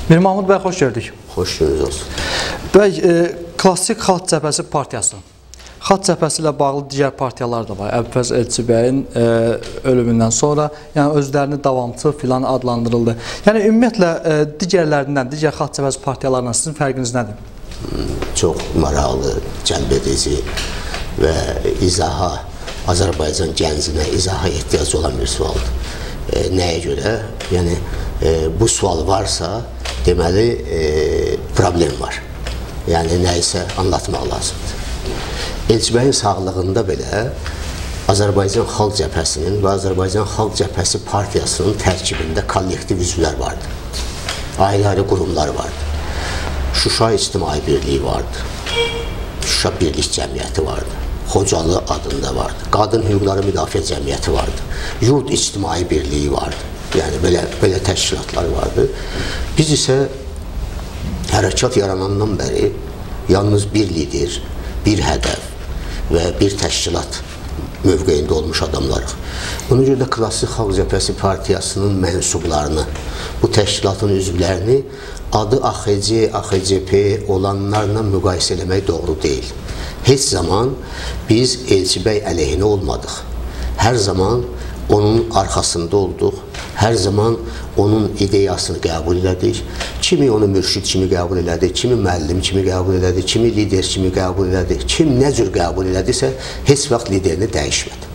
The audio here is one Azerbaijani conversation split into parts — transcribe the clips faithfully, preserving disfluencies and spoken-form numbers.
Mir Mahmud bəy, xoş gördük. Xoş gördük olsun. Bəy, e, klassik Xalq Cəbhəsi partiyası. Xalq Cəbhəsi ilə bağlı digər partiyalar da var. Əbfəz Elçibəyin e, ölümündən sonra yəni özlərini davamçı filan adlandırıldı. Yəni ümumiyyətlə e, digərlərindən, digər Xalq Cəbhəsi partiyalarından sizin fərqiniz nədir? Çox maraqlı, cəlbedici və izaha, Azərbaycan gəncinə izaha ehtiyac olan bir sualdır. E, nəyə görə? Yəni e, bu sual varsa, deməli e, problem var. Yəni nəyisə anlatmaq lazımdır. Elçibəyin sağlığında belə Azərbaycan Xalq Cəbhəsinin və Azərbaycan Xalq Cəbhəsi partiyasının tərkibində kollektiv üzvlər vardı. Ayrı-ayrı qurumlar vardı. Şuşa İctimai Birliyi vardı. Şuşa Birlik Cəmiyyəti vardı. Xocalı adında vardı. Qadın Hüquqları Müdafiə Cəmiyyəti vardı. Yurt İctimai Birliyi vardı. Yəni belə, belə təşkilatlar vardı. Biz isə hərəkat yaranandan bəri yalnız bir lider, bir hədəf və bir təşkilat mövqeyində olmuş adamlarıq. Ona görə də Klassik Xalq Cəbhəsi partiyasının mənsublarını, bu təşkilatın üzvlərini adı A X C, A X C P olanlarla müqayisə eləmək doğru deyil. Heç zaman biz Elçibəy əleyhinə olmadıq. Hər zaman onun arxasında olduq. Hər zaman onun ideyasını qəbul elədik. Kimi onu mürşid kimi qəbul elədik, kimi müəllim kimi qəbul elədik, kimi lider kimi qəbul elədik. Kim nə cür qəbul elədisə, heç vaxt liderini dəyişmədi.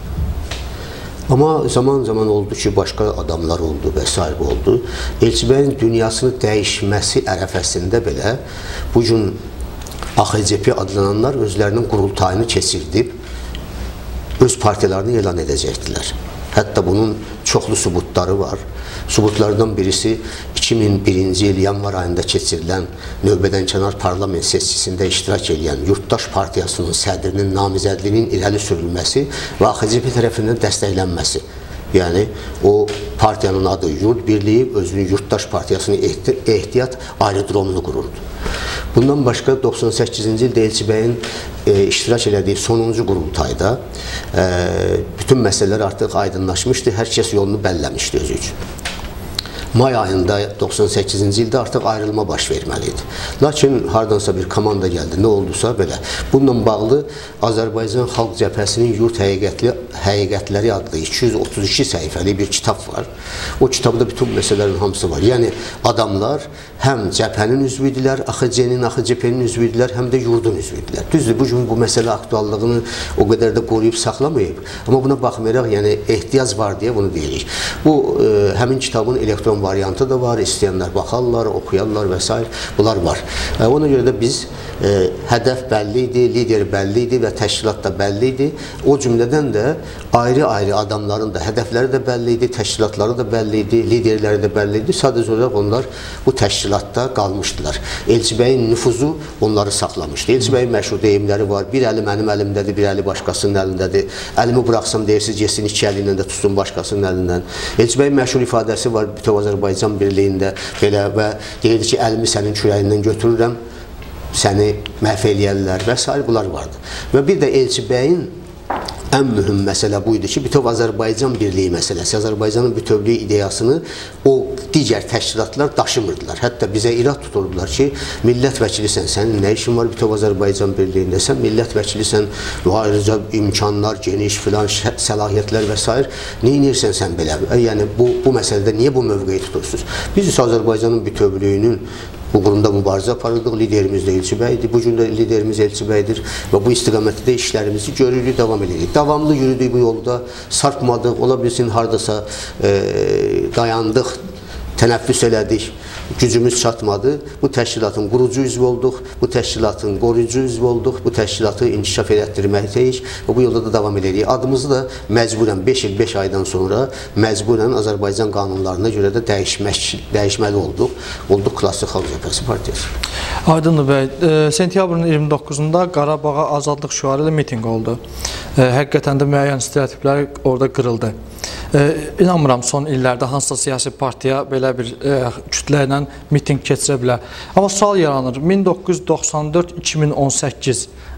Amma zaman-zaman oldu ki, başqa adamlar oldu və s. oldu. Elçibəyin dünyasını dəyişməsi ərəfəsində belə bu gün A X C P adlananlar özlərinin qurultayını keçirdib öz partiyalarını elan edəcəkdilər. Hətta bunun çoxlu sübutları var. Sübutlardan birisi iki min birinci il yanvar ayında keçirilən növbədənkənar parlament seçkisində iştirak edən Yurttaş Partiyasının sədrinin namizədliyinin irəli sürülməsi və A X C P tərəfindən dəstəklənməsi. Yəni, o partiyanın adı Yurt Birliyi, özünün Yurttaş Partiyasının ehtiyat aerodromunu qururdu. Bundan başqa doxsan səkkizinci ildə Elçibəyin e, iştirak elədiyi sonuncu qurultayda e, bütün məsələlər artıq aydınlaşmışdı, hər kəs yolunu bəlləmişdi özü üçün. May ayında doxsan səkkizinci ildə artıq ayrılma baş verməliydi. Lakin hardansa bir komanda gəldi, nə oldusa belə. Bununla bağlı Azərbaycan Xalq Cəbhəsinin Yurt Həqiqətli, Həqiqətləri adlı iki yüz otuz iki səhifəli bir kitab var. O kitabda bütün məsələlərin hamısı var. Yəni adamlar həm cəbhənin üzvüydülər, A X C-nin, A X C P-nin üzvüydülər, həm də yurdun üzvüydülər. Düzdür, bu gün bu məsələ aktuallığını o qədər də qoruyub saxlamayıb. Amma buna baxmayaraq, yəni ehtiyac var deyə bunu deyirik. Bu, e, həmin kitabın elektron variantı da var, istəyənlər baxarlar, oxuyarlar və s. bunlar var. E, ona görə də biz e, hədəf bəlli idi, lider bəlli idi və təşkilat da bəlli idi. O cümlədən də ayrı-ayrı adamların da hədəfləri də bəlli idi, təşkilatları da bəlli idi, liderləri də bəlli idi. Sadəcə olaraq onlar bu təşkilatda qalmışdılar. Elçibəyin nüfuzu onları saxlamışdı. Elçibəyin məşhur deyimləri var. Bir əli mənim əlimdədir, bir əli başqasının əlindədir. Əlimi buraxsam deyirsiz, yesin iki əli ilə də tutsun başqasının əlindən. Elçibəyin məşhur ifadəsi var bütöv Azərbaycan birliyində belə və deyirdi ki, əlimi sənin kürəyindən götürürəm, səni məhv eləyərlər və s. bunlar vardı. Və bir də Elçibəyin ən mühüm məsələ bu idi ki, bütöv Azərbaycan birliyi məsələsi, Azərbaycanın bütövlüyü ideyasını o digər təşkilatlar daşımırdılar. Hətta bizə irad tuturdular ki, millət vəkilisən, sənin nə işin var bütöv Azərbaycan birliyində, sən millət vəkilisən, ayrıca imkanlar, geniş filan, səlahiyyətlər və s. Neynirsən sən belə? Yəni, bu, bu məsələdə niyə bu mövqeyi tutursunuz? Biz isə Azərbaycanın bütövlüyünün uğrunda mübarizə aparırdıq, liderimiz də Elçibəydir. Bu gün də liderimiz Elçibəydir və bu istiqamətdə işlərimizi görürük, davam edirik. Davamlı yürüdük bu yolda, sarpmadıq, ola bilsin haradasa e, dayandıq, tənəffüs elədik, gücümüz çatmadı. Bu təşkilatın qurucu üzvü olduq, bu təşkilatın qoruyucu üzvü olduq, bu təşkilatı inkişaf elətdirməkdəyik və bu yolda da davam edirik. Adımızı da məcburən beş il beş aydan sonra məcburən Azərbaycan qanunlarına görə də dəyişmək, dəyişməli olduq. Olduq Klassik Xalq Cəbhəsi partiyası. Aydındır bəy, e, sentyabrın iyirmi doqquzunda Qarabağa azadlıq şüarı ilə mitinq oldu. E, həqiqətən də müəyyən stereotiplər orada qırıldı. E, inanmıram son illərdə hansısa siyasi partiya belə bir e, kütlə ilə mitinq keçirə bilər. Amma sual yaranır. min doqquz yüz doxsan dörd iki min on səkkiz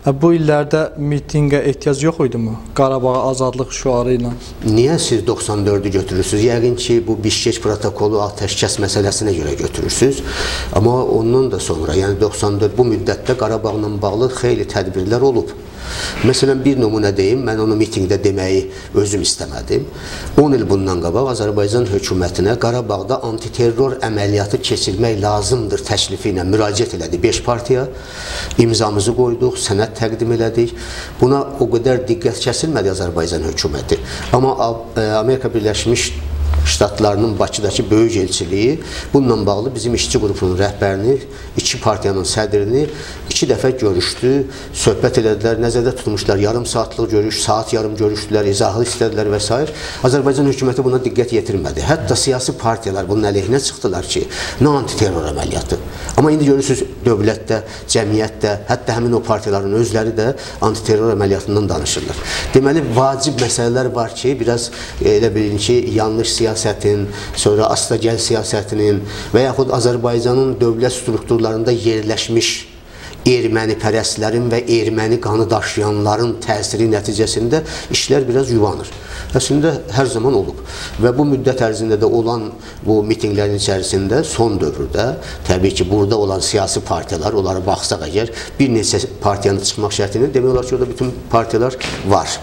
Bu illərdə mitinqə ehtiyac yox idi mi? Qarabağ azadlıq şüarı ilə. Niyə siz doxsan dördü götürürsünüz? Yəqin ki, bu Bişkek protokolu atəşkəs məsələsinə görə götürürsünüz. Amma ondan da sonra, yəni doxsan dörd bu müddətdə Qarabağla bağlı xeyli tədbirlər olub. Məsələn, bir nümunə deyim, mən onu mitingdə deməyi özüm istəmədim. on il bundan qabaq Azərbaycan hökumətinə Qarabağda antiterror əməliyyatı keçirmək lazımdır təklifi ilə müraciət elədi beş partiya. İmzamızı qoyduq, sənəd təqdim elədik. Buna o qədər diqqət kəsilmədi Azərbaycan hökuməti. Amma Amerika Birləşmiş Ştatlarının Bakıdakı böyük elçiliyi bununla bağlı bizim işçi qrupunun rəhbərini, iki partiyanın sədrini iki dəfə görüşdü, söhbət elədilər, nəzərdə tutmuşlar, yarım saatlıq görüş, saat yarım görüşdülər, izahı istədilər və s. Azərbaycan hökuməti buna diqqət yetirmədi. Hətta siyasi partiyalar bunun əleyhinə çıxdılar ki, nə antiterror əməliyyatı. Amma indi görürsünüz, dövlətdə, cəmiyyətdə, hətta həmin o partiyaların özləri də antiterror əməliyyatından danışırlar. Deməli, vacib məsələlər var ki, biraz elə bilin ki, yanlış siyasətin, sonra astagəl siyasətinin və yaxud Azərbaycanın dövlət strukturlarında yerləşmiş erməni pərəstlərin və erməni qanı daşıyanların təsiri nəticəsində işlər biraz yuvanır. Əslində, hər zaman olub. Və bu müddət ərzində də olan bu mitinglərin içərisində son dövrdə, təbii ki, burada olan siyasi partiyalar, onlara baxsaq əgər, bir neçə partiyanın çıxmaq şərtini, demək olar ki, orada bütün partiyalar var.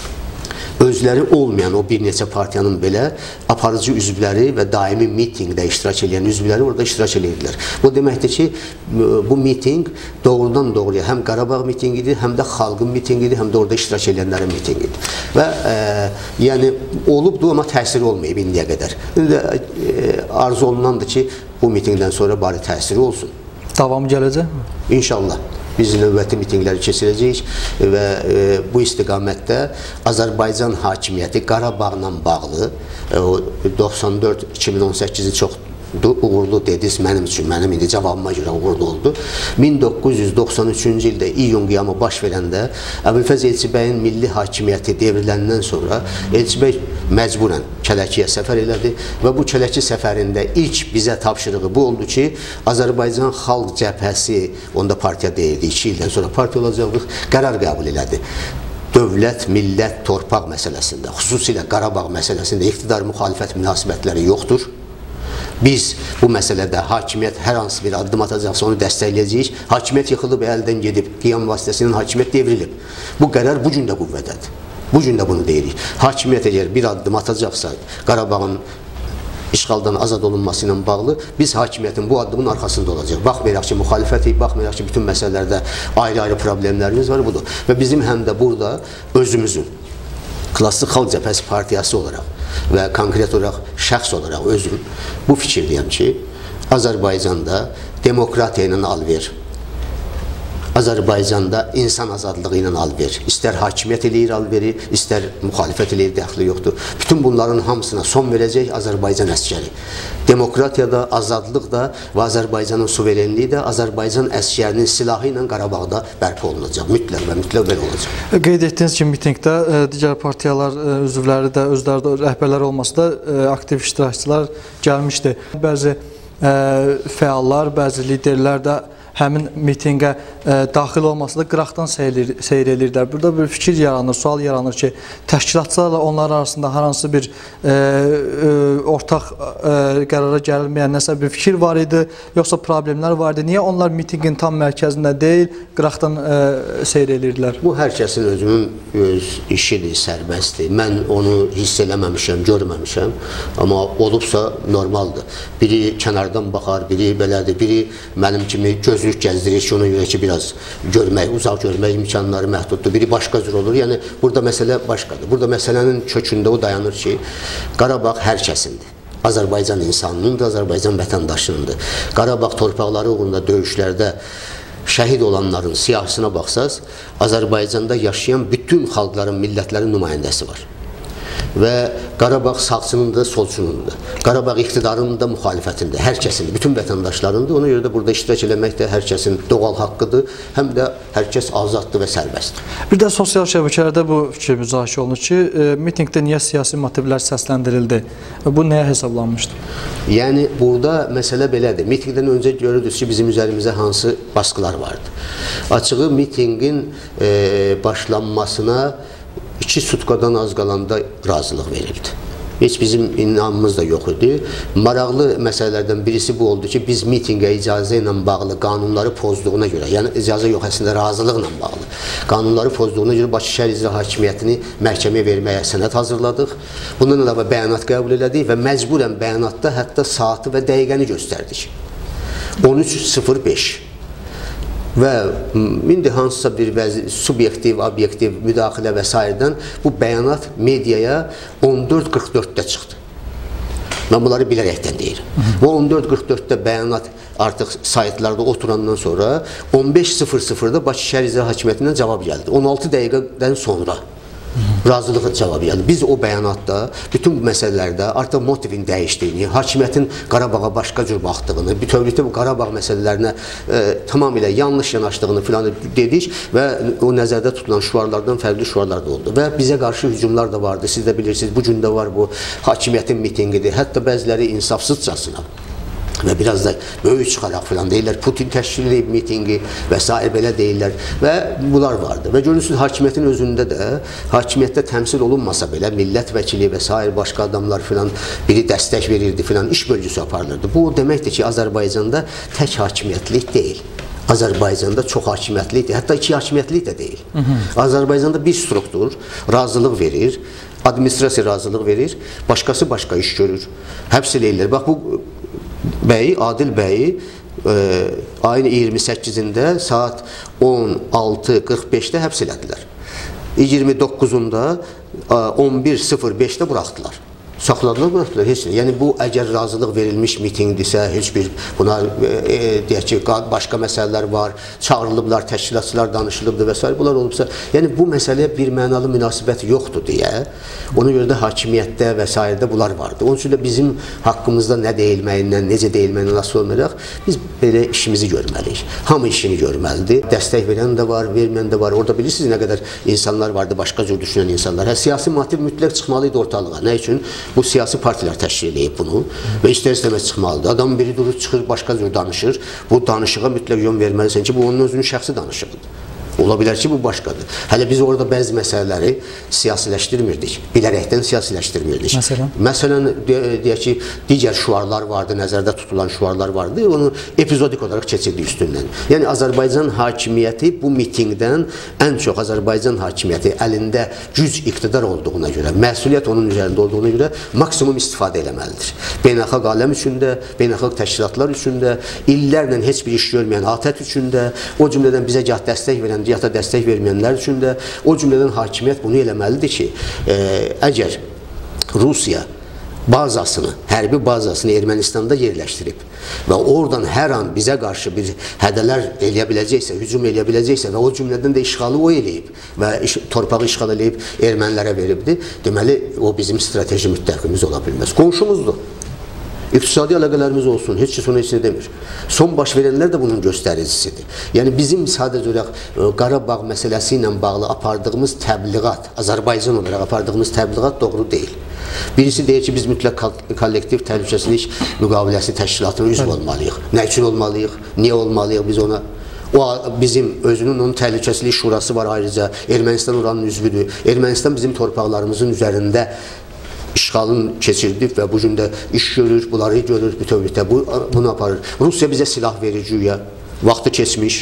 Özləri olmayan o bir neçə partiyanın belə aparıcı üzvləri və daimi mitingdə iştirak edən üzvləri orada iştirak edirlər. Bu deməkdir ki, bu miting doğrudan doğruya həm Qarabağ mitingidir, həm də xalqın mitingidir, həm də orada iştirak edənlərin mitingidir. Və e, yəni olubdur, amma təsiri olmayıb indiyə qədər. İndi e, arzu olunandır ki, bu mitingdən sonra bari təsiri olsun. Davamı gələcək mi? İnşallah. Biz növbəti mitingləri keçirəcəyik və e, bu istiqamətdə Azərbaycan hakimiyyəti Qarabağla bağlı e, doxsan dörd iki min on səkkizi çox uğurlu dediniz mənim üçün, mənim indi cavabıma görə uğurlu oldu. min doqquz yüz doxsan üçüncü ildə iyun qiyamı baş verəndə Əbülfəz Elçibəyin milli hakimiyyəti devriləndən sonra Elçibəy məcburən Kələkiyə səfər elədi və bu Kələki səfərində ilk bizə tapşırığı bu oldu ki, Azərbaycan Xalq Cəbhəsi, onda partiya deyildi, iki ildən sonra partiya olacaqdıq, qərar qəbul elədi. Dövlət, millət, torpaq məsələsində, xüsusilə Qarabağ məsələsində iqtidar müxalifət münasibətləri yoxdur. Biz bu məsələdə hakimiyyət hər hansı bir addım atacaqsa onu dəstəkləyəcəyik. Hakimiyyət yıxılıb, əldən gedib, qiyam vasitəsilə hakimiyyət devrilib. Bu qərar bu gün də qüvvədədir. Bu gün də bunu deyirik. Hakimiyyət əgər bir addım atacaqsa Qarabağın işğaldan azad olunması ilə bağlı biz hakimiyyətin bu addımın arxasında olacaq. Baxmayaraq ki, müxalifətik, baxmayaraq ki, bütün məsələlərdə ayrı-ayrı problemlərimiz var, budur. Və bizim həm də burada özümüzün Klassik Xalq Cəbhəsi partiyası olaraq və konkret olaraq şəxs olaraq özüm bu fikirdəyəm ki, Azərbaycanda demokratiya ilə alver, Azərbaycanda insan azadlığı ilə alver, istər hakimiyyət eləyir alveri, istər müxalifət eləyir, dəxli yoxdur. Bütün bunların hamısına son verəcək Azərbaycan əskəri. Demokratiya da, azadlıq da və Azərbaycanın suverenliyi də Azərbaycan əskərinin silahı ilə Qarabağda bərpa olunacaq. Mütləq və mütləq belə olacaq. Qeyd etdiyiniz kimi mitingdə digər partiyalar üzvləri də, özləri də rəhbərlər olması da aktiv iştirakçılar gəlmişdi. Bəzi fəallar, bəzi liderlər də həmin mitingə e, daxil olması da qıraqdan seyr, seyr edirlər. Burada bir fikir yaranır, sual yaranır ki, təşkilatçılarla onlar arasında hər hansı bir e, e, ortaq e, qərara gəlməyən nəsə bir fikir var idi, yoxsa problemlər var idi. Niyə onlar mitingin tam mərkəzində deyil, qıraqdan e, seyr edirdilər? Bu hər kəsin özünün öz işidir, sərbəstdir. Mən onu hiss eləməmişəm, görməmişəm, amma olubsa normaldır. Biri kənardan baxar, biri belədir, biri mənim kimi gözü gəzdirir ki, ona görə ki, biraz görmək, uzaq görmək imkanları məhduddur. Biri başqa cür olur. Yəni, burada məsələ başqadır. Burada məsələnin kökündə o dayanır ki, Qarabağ hər kəsindir. Azərbaycan insanınındır, Azərbaycan vətəndaşınındır. Qarabağ torpaqları uğrunda döyüşlərdə şəhid olanların siyahısına baxsaz, Azərbaycanda yaşayan bütün xalqların, millətlərin nümayəndəsi var. və Qarabağ sağçının da, solçunun da, Qarabağ iqtidarının da müxalifətində, hər kəsin, bütün vətəndaşların da, ona görə də burada iştirak eləmək də hər kəsin doğal haqqıdır, həm də hər kəs azaddır və sərbəstdir. Bir də sosial şəbəkələrdə bu fikir müzakirə olunur ki, e, mitinqdə niyə siyasi motivlər səsləndirildi? Bu nəyə hesablanmışdı? Yəni, burada məsələ belədir. Mitinqdən öncə görürdünüz ki, bizim üzərimizə hansı baskılar vardı. Açığı mitinqin e, başlanmasına iki sutkadan az qalanda razılıq verildi. Heç bizim inamımız da yox idi. Maraqlı məsələlərdən birisi bu oldu ki, biz mitinqə icazə ilə bağlı qanunları pozduğuna görə, yəni icazə yox, əslində razılıqla bağlı, qanunları pozduğuna görə Bakı Şəhər İcra Hakimiyyətini məhkəməyə verməyə sənəd hazırladıq. Bundan əlavə bəyanat qəbul elədik və məcburən bəyanatda hətta saatı və dəqiqəni göstərdik. on üç sıfır beş. Və indi hansısa bir subyektiv, obyektiv müdaxilə və s.dən bu bəyanat mediaya on dörd qırx dörddə çıxdı. Mən bunları bilərəkdən deyirəm. Bu on dörd qırx dörddə bəyanat artıq saytlarda oturandan sonra on beş sıfır sıfırda Bakı Şəhər İcra Hakimiyyətindən cavab gəldi. on altı dəqiqədən sonra razılığı cavabı. Yəni biz o bəyanatda bütün bu məsələlərdə artıq motivin dəyişdiyini, hakimiyyətin Qarabağa başqa cür baxdığını, bütövlükdə bu Qarabağ məsələlərinə e, tamamilə yanlış yanaşdığını filan dedik və o nəzərdə tutulan şüarlardan fərqli şüarlar da oldu. Və bizə qarşı hücumlar da vardı. Siz də bilirsiniz, bu gün də var bu hakimiyyətin mitinqidir. Hətta bəziləri insafsızcasına və biraz da böyük çıxaraq filan deyirlər, Putin təşkil edib mitingi və s. belə deyirlər və bunlar vardı. Və görürsünüz, hakimiyyətin özündə də, hakimiyyətdə təmsil olunmasa belə, millət vəkili və s. başqa adamlar filan biri dəstək verirdi filan, iş bölgüsü aparılırdı. Bu o deməkdir ki, Azərbaycanda tək hakimiyyətlik deyil. Azərbaycanda çox hakimiyyətlikdir, hətta iki hakimiyyətlik də deyil. Hı -hı. Azərbaycanda bir struktur razılıq verir, administrasiya razılıq verir, başqası başqa iş görür, həbs eləyirlər. Bax, bu bəyi, Adil bəyi e, ayın iyirmi səkkizində saat on altı qırx beşdə həbs elədilər. iyirmi doqquzunda on bir sıfır beşdə buraxdılar. Saxladılar, buraxdılar, heç nə. Yəni, bu əgər razılıq verilmiş mitinqdirsə, heç bir buna e, deyək ki, başqa məsələlər var, çağırılıblar, təşkilatçılar danışılıbdır və s. bunlar olubsa, yəni bu məsələyə bir mənalı münasibət yoxdur deyə, ona görə də hakimiyyətdə və s. bunlar vardı. Onun üçün də bizim haqqımızda nə deyilməyindən, necə deyilməyindən asılı olmayaraq, biz belə işimizi görməliyik. Hamı işini görməlidir. Dəstək verən də var, verməyən də var. Orada bilirsiniz nə qədər insanlar vardı, başqa cür düşünən insanlar. Hə, siyasi motiv mütləq çıxmalıydı ortalığa. Nə üçün? Bu siyasi partilər təşkil edib bunu və istər-istəməz çıxmalıdır. Adam biri durur, çıxır, başqa cür danışır. Bu danışığa mütləq yön verməlisən ki, bu onun özünün şəxsi danışığıdır. Ola bilər ki, bu başqadır. Hələ biz orada bəzi məsələləri siyasiləşdirmirdik. Bilərəkdən siyasiləşdirmirdik. Məsələn? Məsələn, deyək ki, digər şüarlar vardı, nəzərdə tutulan şüarlar vardı. Onu epizodik olaraq keçirdi üstündən. Yəni, Azərbaycan hakimiyyəti bu mitinqdən ən çox Azərbaycan hakimiyyəti əlində güc iqtidar olduğuna görə, məsuliyyət onun üzərində olduğuna görə maksimum istifadə eləməlidir. Beynəlxalq aləm üçün də, beynəlxalq təşkilatlar üçün də, illərlə heç bir iş görməyən ATƏT üçün də, o cümlədən bizə gah dəstək verən, ya da dəstək verməyənlər üçün də o cümlədən hakimiyyət bunu eləməlidir ki, e, əgər Rusiya bazasını, hərbi bazasını Ermənistanda yerləşdirib və oradan hər an bizə qarşı bir hədələr eləyə biləcəksə, hücum eləyə biləcəksə və o cümlədən də işğalı o eləyib və iş, torpağı işğal eləyib ermənilərə veribdir, deməli, o bizim strateji müttəfiqimiz ola bilməz. Qonşumuzdur. İqtisadi əlaqələrimiz olsun, heç kəs ona heç nə demir. Son baş verənlər də bunun göstəricisidir. Yəni, bizim sadəcə olaraq Qarabağ məsələsi ilə bağlı apardığımız təbliğat, Azərbaycan olaraq apardığımız təbliğat doğru deyil. Birisi deyir ki, biz mütləq kollektiv təhlükəsizlik müqaviləsi təşkilatına üzv olmalıyıq. Nə üçün olmalıyıq? Niyə olmalıyıq biz ona? O, bizim özünün onun təhlükəsizlik şurası var ayrıca. Ermənistan oranın üzvüdür. Ermənistan bizim torpaqlarımızın üzərində işğalın keçirdib və bu gün də iş görür, bunları görür, bütövlükdə bu, bunu aparır. Rusiya bizə silah verir güya, vaxtı keçmiş,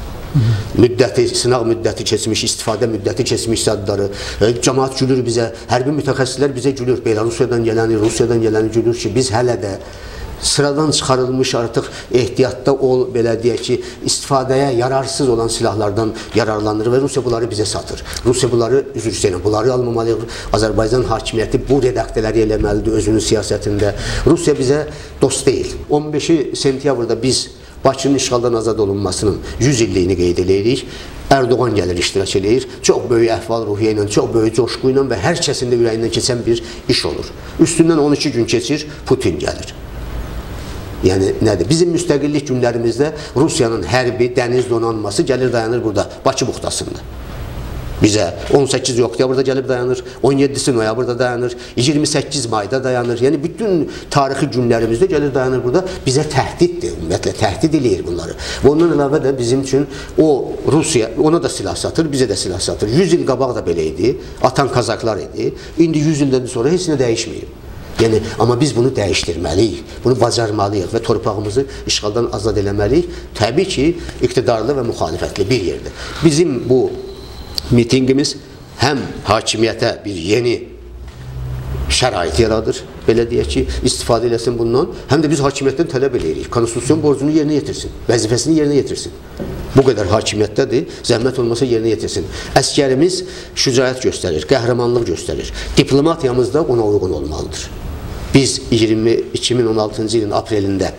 müddəti, sınaq müddəti keçmiş, istifadə müddəti keçmiş adları, e, cəmaat gülür bizə, hərbi mütəxəssislər bizə gülür, Belarusiyadan gələni, Rusiyadan gələni gülür ki, biz hələ də sıradan çıxarılmış artıq ehtiyatda ol, belə deyək ki, istifadəyə yararsız olan silahlardan yararlanır və Rusiya bunları bizə satır. Rusiya bunları, üzr istəyirəm, bunları almamalıyıq. Azərbaycan hakimiyyəti bu redaktələri eləməlidir özünün siyasətində. Rusiya bizə dost deyil. on beşi sentyabrda biz Bakının işğaldan azad olunmasının yüz illiyini qeyd edirik. Erdoğan gəlir, iştirak edir. Çox böyük əhval-ruhiyyə ilə, çox böyük coşqu ilə və hər kəsin də ürəyindən keçən bir iş olur. Üstündən on iki gün keçir, Putin gəlir. Yəni nədir? Bizim müstəqillik günlərimizdə Rusiyanın hərbi dəniz donanması gəlir dayanır burada, Bakı buxtasında. Bizə on səkkiz oktyabrda gəlib dayanır, on yeddisi noyabrda dayanır, iyirmi səkkiz mayda dayanır. Yəni bütün tarixi günlərimizdə gəlir dayanır burada. Bizə təhdiddir, ümumiyyətlə təhdid eləyir bunları. Və ondan əlavə də bizim üçün o Rusiya, ona da silah satır, bizə də silah satır. yüz il qabaq da belə idi, atan Kazaklar idi. İndi yüz ildən sonra heç nə dəyişməyib. Yəni, amma biz bunu dəyişdirməliyik, bunu bacarmalıyıq və torpağımızı işğaldan azad eləməliyik. Təbii ki, iqtidarlı və müxalifətli bir yerdə. Bizim bu mitingimiz həm hakimiyyətə bir yeni şərait yaradır, belə deyək ki, istifadə eləsin bundan, həm də biz hakimiyyətdən tələb eləyirik, konstitusyon borcunu yerinə yetirsin, vəzifəsini yerinə yetirsin. Bu qədər hakimiyyətdədir, zəhmət olmasa yerinə yetirsin. Əskərimiz şücaət göstərir, qəhrəmanlıq göstərir. Diplomatiyamız da ona uyğun olmalıdır. Biz iki min on altıncı ilin aprelində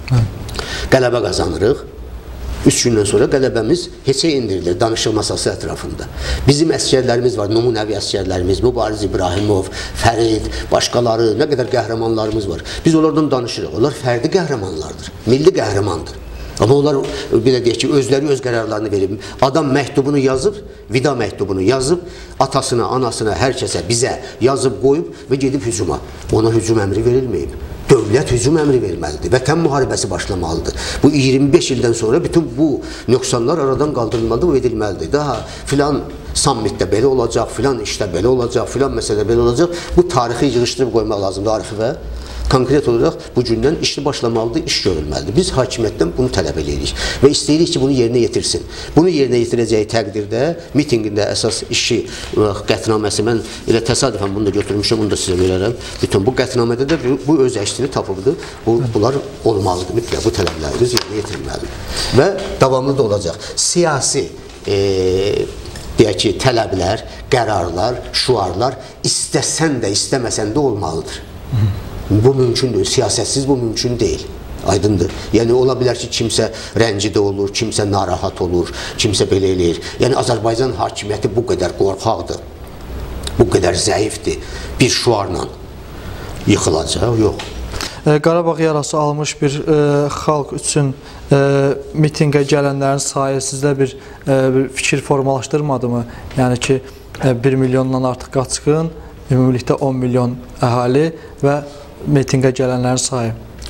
qələbə qazanırıq. Üç gündən sonra qələbəmiz heçə indirilir danışıq masası ətrafında. Bizim əskərlərimiz var, nümunəvi əskərlərimiz, Mübariz İbrahimov, Fərid, başqaları, nə qədər qəhrəmanlarımız var. Biz onlardan danışırıq. Onlar fərdi qəhrəmanlardır, milli qəhrəmandır. Amma onlar, belə deyək ki, özləri öz qərarlarını verib. Adam məktubunu yazıb, vida məktubunu yazıb, atasına, anasına, hər kəsə, bizə yazıb qoyub və gedib hücuma. Ona hücum əmri verilməyib. Dövlət hücum əmri verməlidir, vətən müharibəsi başlamalıdır. Bu iyirmi beş ildən sonra bütün bu nöqsanlar aradan qaldırılmalıdır və edilməlidir. Daha filan sammitdə belə olacaq, filan işdə belə olacaq, filan məsələdə belə olacaq. Bu tarixi yığışdırıb qoymaq lazımdır arxivə. Konkret olaraq bu gündən işli başlamalıdır, iş görülməlidir. Biz hakimiyyətdən bunu tələb edirik və istəyirik ki, bunu yerinə yetirsin. Bunu yerinə yetirəcəyi təqdirdə mitingində əsas işi, qətnaməsi, mən elə təsadüfən bunu da götürmüşəm, bunu da sizə verərəm. Bütün bu qətnamədə də bu öz əksini tapıbdır. Bu, bunlar olmalıdır, mütləq bu tələblərimiz yerinə yetirilməlidir. Və davamlı da olacaq. Siyasi e, deyək ki, tələblər, qərarlar, şuarlar istəsən də, istəməsən də olmalıdır. Bu mümkündür, siyasətsiz bu mümkün deyil, aydındır. Yəni, ola bilər ki, kimsə rəncidə olur, kimsə narahat olur, kimsə belə eləyir. Yəni, Azərbaycan hakimiyyəti bu qədər qorxaqdır, bu qədər zəifdir, bir şuarla yıxılacaq, yox. Qarabağ yarası almış bir e, xalq üçün e, mitingə gələnlərin sayı sizdə bir, e, bir fikir formalaşdırmadı mı? Yəni ki, e, bir milyondan artıq qaçqın, ümumilikdə on milyon əhali və mitingə gələnlərin sayı.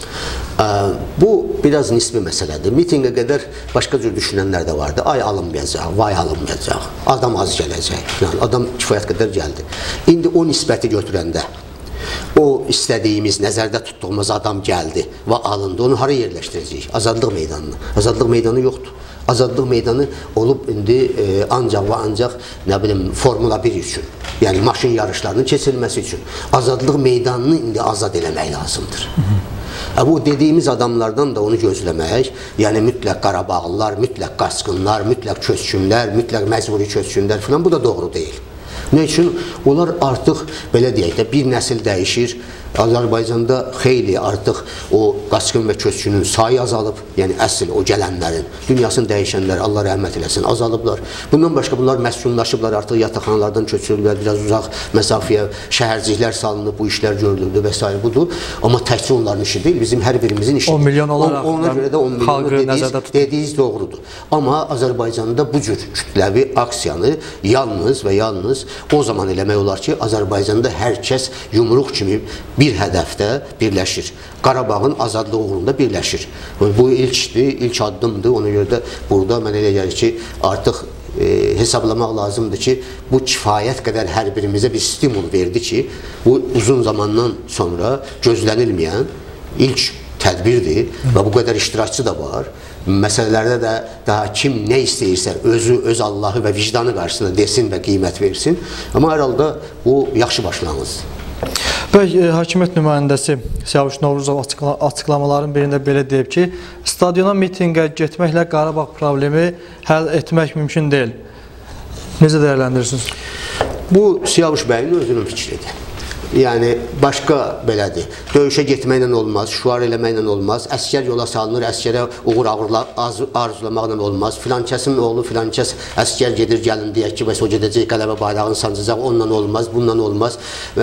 Bu biraz nisbi məsələdir. Mitingə qədər başqa cür düşünənlər də vardı. Ay alınmayacaq, vay alınmayacaq, adam az gələcək. Yəni, adam kifayət qədər gəldi. İndi o nisbəti götürəndə, o istədiyimiz, nəzərdə tutduğumuz adam gəldi və alındı. Onu hara yerləşdirəcəyik? Azadlıq meydanına. Azadlıq meydanı yoxdur. Azadlıq meydanı olub indi e, ancaq və ancaq, nə bilim, Formula bir üçün. Yəni, maşın yarışlarının keçirilməsi üçün. Azadlıq meydanını indi azad eləmək lazımdır. Bu dediyimiz adamlardan da onu gözləmək, yəni mütləq Qarabağlılar, mütləq qaçqınlar, mütləq köçkünlər, mütləq məcburi köçkünlər filan, bu da doğru deyil. Nə üçün? Onlar artıq, belə deyək də, bir nəsil dəyişir. Azərbaycanda xeyli artıq o qaçqın və köçkünün sayı azalıb, yəni əsl o gələnlərin, dünyasını dəyişənlər, Allah rəhmət eləsin, azalıblar. Bundan başqa bunlar məskunlaşıblar, artıq yataqxanalardan köçürürlər, biraz uzaq məsafəyə şəhərciklər salınıb, bu işlər görülürdü və s. budur. Amma təkcə onların işi deyil, bizim hər birimizin işidir. on milyon olaraq ona görə də on milyonu dediyiz, dediyiz doğrudur. Amma Azərbaycanda bu cür kütləvi aksiyanı yalnız və yalnız o zaman eləmək olar ki, Azərbaycanda hər kəs yumruq kimi bir hədəfdə birləşir. Qarabağın azadlığı uğrunda birləşir. Bu ilkdir, ilk addımdır. Ona görə də burada mən elə gəlir ki, artıq e, hesablamaq lazımdır ki, bu kifayət qədər hər birimizə bir stimul verdi ki, bu uzun zamandan sonra gözlənilməyən ilk tədbirdir və bu qədər iştirakçı da var. Məsələlərdə də daha kim nə istəyirsə, özü, öz Allahı və vicdanı qarşısında desin və qiymət versin. Amma hər halda bu yaxşı başlanğıcdır. Bəy, e, hakimiyyət nümayəndəsi Siyavuş Novruzov açıqla açıqlamaların birində belə deyib ki, stadiona mitingə getməklə Qarabağ problemi həll etmək mümkün deyil. Necə dəyərləndirirsiniz? Bu Siyavuş bəyin özünün fikridir. Yəni, başqa belədir. Döyüşə getməklə olmaz, şuar eləməklə olmaz, əskər yola salınır, əskərə uğur arzulamaqla olmaz. Filan kəsin oğlu, filan kəs əskər gedir, gəlin deyək ki, bəs o gedəcək, qələbə bayrağını sancacaq, onunla olmaz, bununla olmaz.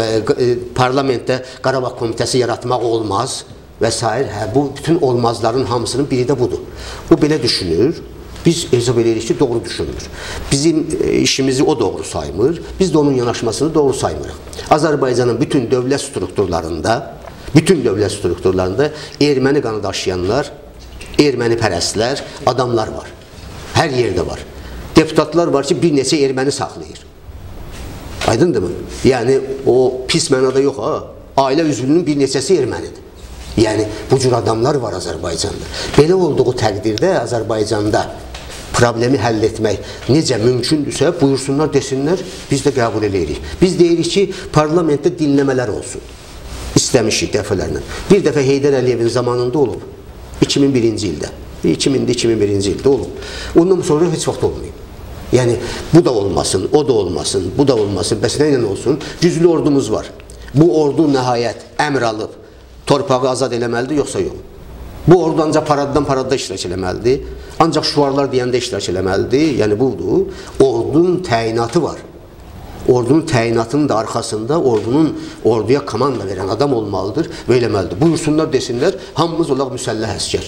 Parlamentdə Qarabağ komitəsi yaratmaq olmaz və s. Hə, bu bütün olmazların hamısının biri də budur. O belə düşünür. Biz hesab edirik ki, doğru düşünmür. Bizim işimizi o doğru saymır, biz də onun yanaşmasını doğru saymırıq. Azərbaycanın bütün dövlət strukturlarında, bütün dövlət strukturlarında erməni qanı daşıyanlar, erməni pərəstlər, adamlar var. Hər yerdə var. Deputatlar var ki, bir neçə erməni saxlayır. Aydındırmı? Yəni, o pis mənada yox, ha? Ailə üzvünün bir neçəsi ermənidir. Yəni, bu cür adamlar var Azərbaycanda. Belə olduğu təqdirdə Azərbaycanda problemi həll etmək necə mümkündürsə, buyursunlar, desinlər, biz də qəbul edirik. Biz deyirik ki, parlamentdə dinləmələr olsun. İstəmişik dəfələrlə. Bir dəfə Heydər Əliyevin zamanında olub. iki min birinci ildə. iki mində iki min birinci ildə olub. Ondan sonra heç vaxt olmayıb. Yəni, bu da olmasın, o da olmasın, bu da olmasın. Bəs nə ilə olsun? Güclü ordumuz var. Bu ordu nəhayət əmr alıb, torpağı azad eləməlidir, yoxsa yox. Bu ordu ancaq paraddan paradda iştirak eləməlidir, ancaq şuarlar deyəndə iştirak eləməlidir, yəni budur. Ordunun təyinatı var. Ordunun təyinatının da arxasında ordunun orduya komanda verən adam olmalıdır və eləməlidir. Buyursunlar, desinlər, hamımız olaq müsəlləh əskər.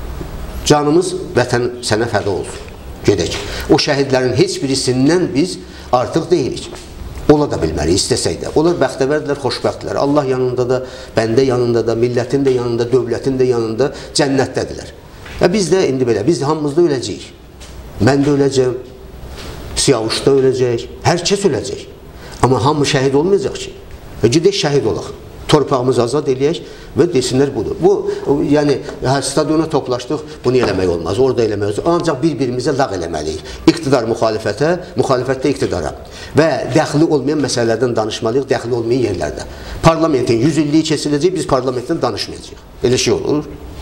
Canımız vətən sənə fəda olsun, gedək. O şəhidlərin heç birisindən biz artıq deyilik. Ola da bilməli, istəsək də. Onlar bəxtəvərdirlər, xoşbəxtdirlər. Allah yanında da, bəndə yanında da, millətin də yanında, dövlətin də yanında cənnətdədirlər. Və biz də indi belə, biz hamımız da öləcəyik. Mən də öləcəm, Siyavuş da öləcək, hər kəs öləcək. Amma hamı şəhid olmayacaq ki. Gedək şəhid olaq, torpağımızı azad eləyək və desinlər budur. Bu, yəni, stadiona toplaşdıq, bunu eləmək olmaz, orada eləmək olmaz. Ancaq bir-birimizə lağ eləməliyik. İqtidar müxalifətə, müxalifətdə iqtidara və dəxli olmayan məsələlərdən danışmalıyıq, dəxli olmayan yerlərdə. Parlamentin yüz illiyi kesiləcək, biz parlamentdən danışmayacaq. Elə şey olur.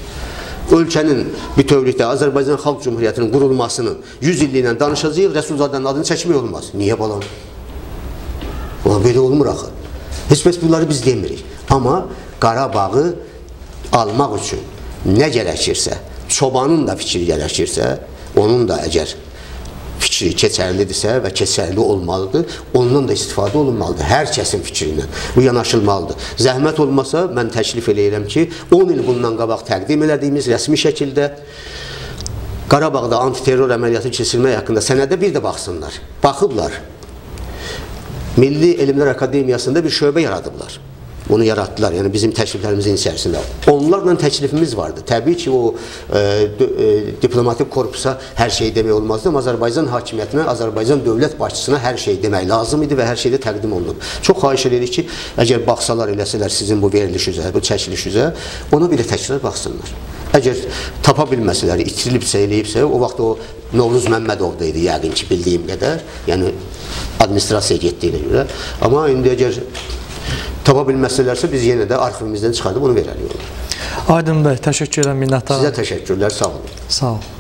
Ölkənin bütövlükdə Azərbaycan Xalq Cumhuriyyətinin qurulmasının yüz illiyi ilə danışacaq, Rəsulzadənin adını çəkmək olmaz. Niyə balam? Belə olmur axı. Heç bəs bunları biz demirik. Amma Qarabağı almaq üçün nə gərəkirsə, çobanın da fikri gərəkirsə, onun da əgər fikri keçərlidirsə və keçərli olmalıdır, ondan da istifadə olunmalıdır, hər kəsin fikrindən. Bu yanaşılmalıdır. Zəhmət olmasa, mən təklif eləyirəm ki, on il bundan qabaq təqdim elədiyimiz rəsmi şəkildə Qarabağda antiterror əməliyyatı keçirmək haqqında sənədə bir də baxsınlar. Baxıblar. Milli Elmlər Akademiyasında bir şöbə yaradıblar. Bunu yaratdılar, yəni bizim təkliflərimizin içərisində. Onlarla təklifimiz vardı. Təbii ki, o e, e, diplomatik korpusa hər şey demək olmazdı, amma Azərbaycan hakimiyyətinə, Azərbaycan dövlət başçısına hər şey demək lazım idi və hər şeydə təqdim olunub. Çox xahiş edirik ki, əgər baxsalar, eləsələr sizin bu veriliş üzrə, bu çəkiliş üzrə, ona bir də təkrar baxsınlar. Əgər tapa bilməsələr, itirilibsə, eləyibsə, o vaxt o Novruz Məmmədovda idi, yəqin ki, bildiyim qədər, yəni administrasiya getdiyinə görə. Amma indi əgər tapa bilməsələrsə, biz yenə də arxivimizdən çıxardıb onu verərik. Aydın bəy, təşəkkür edirəm, minnətdarım. Sizə təşəkkürlər, sağ olun. Sağ olun.